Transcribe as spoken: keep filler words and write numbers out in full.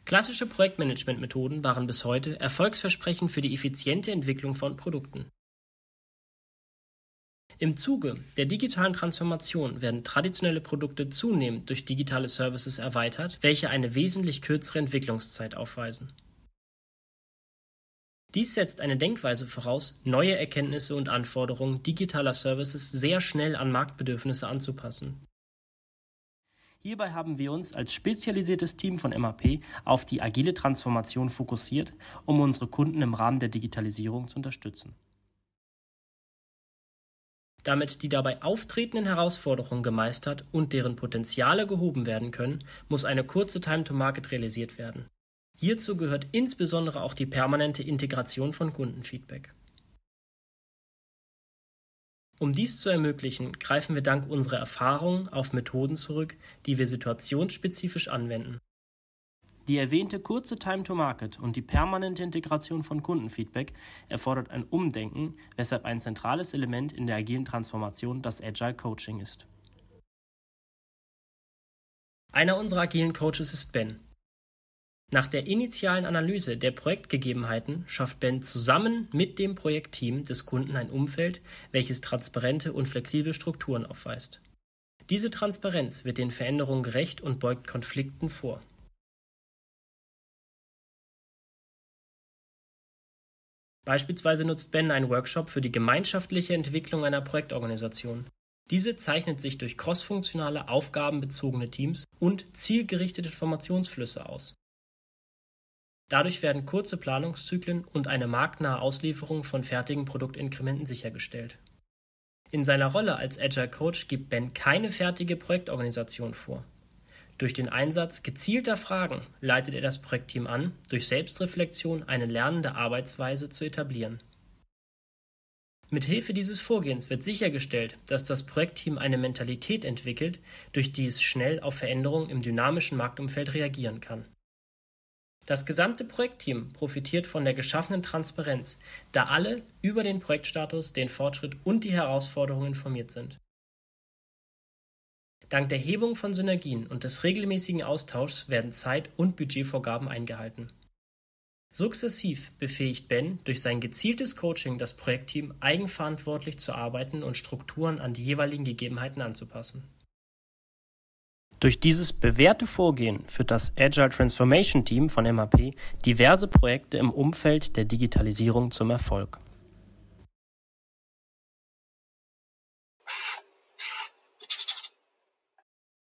Klassische Projektmanagement-Methoden waren bis heute Erfolgsversprechen für die effiziente Entwicklung von Produkten. Im Zuge der digitalen Transformation werden traditionelle Produkte zunehmend durch digitale Services erweitert, welche eine wesentlich kürzere Entwicklungszeit aufweisen. Dies setzt eine Denkweise voraus, neue Erkenntnisse und Anforderungen digitaler Services sehr schnell an Marktbedürfnisse anzupassen. Hierbei haben wir uns als spezialisiertes Team von M A P auf die agile Transformation fokussiert, um unsere Kunden im Rahmen der Digitalisierung zu unterstützen. Damit die dabei auftretenden Herausforderungen gemeistert und deren Potenziale gehoben werden können, muss eine kurze Time-to-Market realisiert werden. Hierzu gehört insbesondere auch die permanente Integration von Kundenfeedback. Um dies zu ermöglichen, greifen wir dank unserer Erfahrungen auf Methoden zurück, die wir situationsspezifisch anwenden. Die erwähnte kurze Time-to-Market und die permanente Integration von Kundenfeedback erfordert ein Umdenken, weshalb ein zentrales Element in der agilen Transformation das Agile Coaching ist. Einer unserer agilen Coaches ist Ben. Nach der initialen Analyse der Projektgegebenheiten schafft Ben zusammen mit dem Projektteam des Kunden ein Umfeld, welches transparente und flexible Strukturen aufweist. Diese Transparenz wird den Veränderungen gerecht und beugt Konflikten vor. Beispielsweise nutzt Ben einen Workshop für die gemeinschaftliche Entwicklung einer Projektorganisation. Diese zeichnet sich durch crossfunktionale, aufgabenbezogene Teams und zielgerichtete Informationsflüsse aus. Dadurch werden kurze Planungszyklen und eine marktnahe Auslieferung von fertigen Produktinkrementen sichergestellt. In seiner Rolle als Agile Coach gibt Ben keine fertige Projektorganisation vor. Durch den Einsatz gezielter Fragen leitet er das Projektteam an, durch Selbstreflexion eine lernende Arbeitsweise zu etablieren. Mithilfe dieses Vorgehens wird sichergestellt, dass das Projektteam eine Mentalität entwickelt, durch die es schnell auf Veränderungen im dynamischen Marktumfeld reagieren kann. Das gesamte Projektteam profitiert von der geschaffenen Transparenz, da alle über den Projektstatus, den Fortschritt und die Herausforderungen informiert sind. Dank der Hebung von Synergien und des regelmäßigen Austauschs werden Zeit- und Budgetvorgaben eingehalten. Sukzessiv befähigt Ben durch sein gezieltes Coaching das Projektteam, eigenverantwortlich zu arbeiten und Strukturen an die jeweiligen Gegebenheiten anzupassen. Durch dieses bewährte Vorgehen führt das Agile Transformation Team von M A P diverse Projekte im Umfeld der Digitalisierung zum Erfolg.